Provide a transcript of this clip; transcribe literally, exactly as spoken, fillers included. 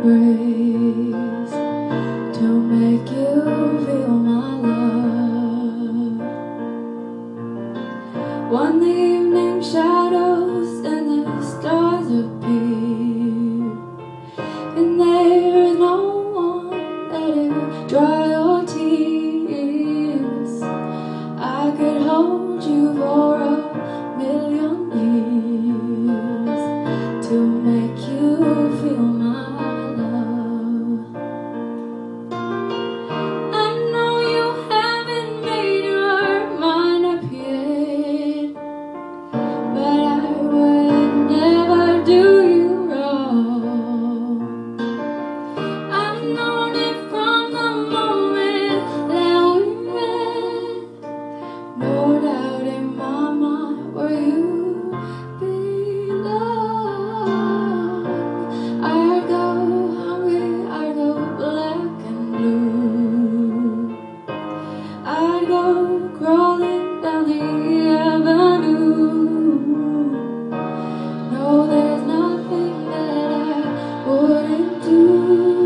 embrace to make you feel my love. One evening, shadows and the stars appear, and there is no one that will dry your tears. I could hold you for a million years to make you feel my love. I know you haven't made your mind up yet, but I would never do you wrong. I've known it from the moment that we met. No doubt in my mind where you belong. I go hungry, I go black and blue. I go crawling down the avenue. No, there's nothing that I wouldn't do.